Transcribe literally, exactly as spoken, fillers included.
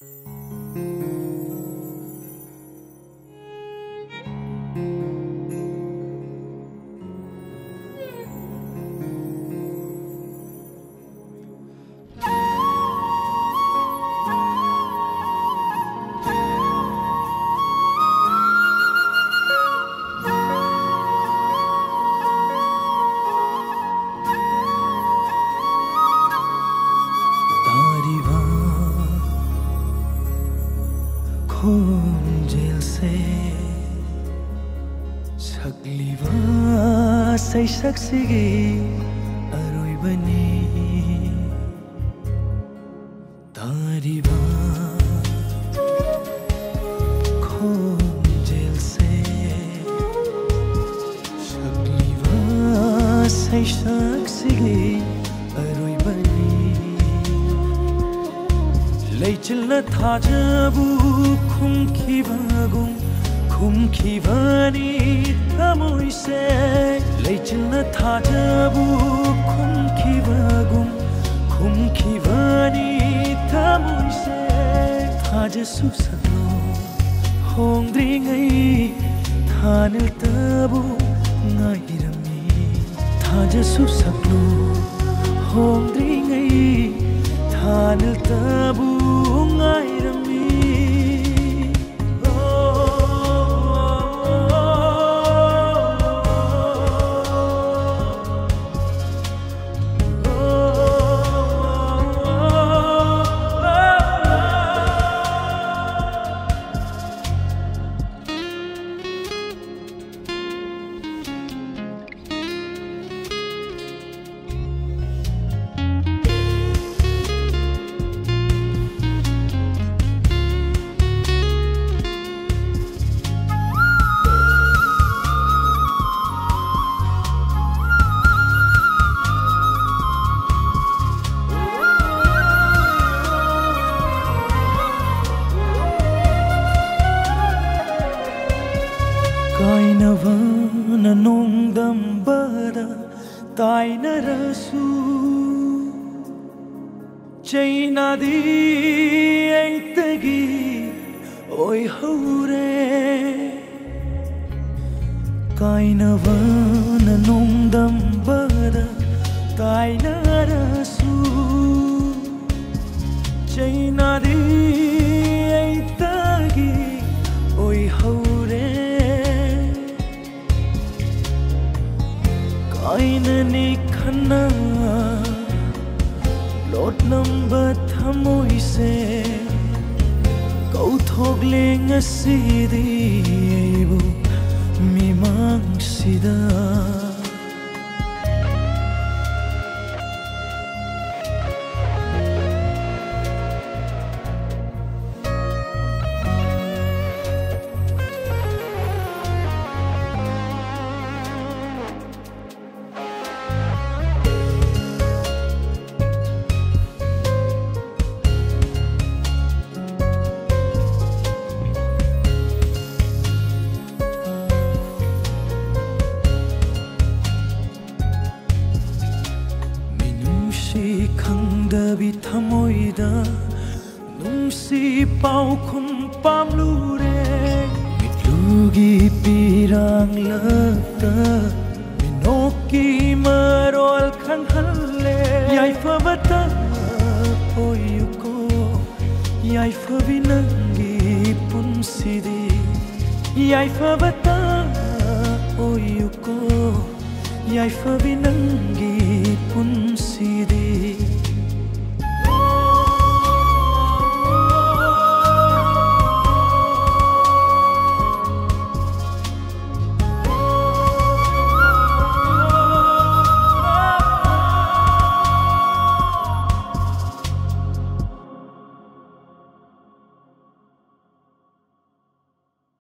jail से छक्लिवा सै सक्सिगे अरोइ बनी तारिवा खोम जेल से छक्लिवा सै सक्सिगे अरोइ बनी लैचिल्न थाजबु खुमखिबागुम खुमखिबानी तमोइसे लैचिल्न थाजबु खुमखिबागुम खुमखिबानी तमोइसे थाजसु सक्नो होंद्रिङै थानिल तबु ngairami थाजसु सक्नो होंद्रिङै थानिल तबु ngairami Kainavana nongdambara tainarasu chainadi aitagi oi haure Kainavana nongdambara tainarasu chainadi aitagi oi haure Kainani khana lot number thamoise kauthokle ngasidi bu mimang sida Khangdabi thamoida nungsi pau khum pamlure mitlugi pirang lakta minoki marol khanhalle yai fabata poyuko yai fabinangi punsidi yai fabata poyuko yai fabinangi punsidi